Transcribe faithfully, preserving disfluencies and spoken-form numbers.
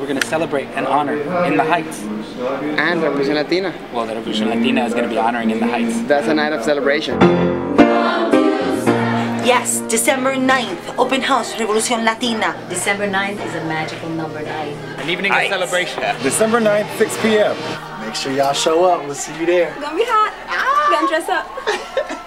we're going to celebrate and honor in the Heights. And R.Evolución Latina. Well, the R.Evolution Latina is going to be honoring in the Heights. That's a night of celebration. Yes, December ninth, open house, R.Evolución Latina. December ninth is a magical number night. An evening of celebration. December ninth, six p m Make sure y'all show up. We'll see you there. It's gonna be hot. Ah. Gonna dress up.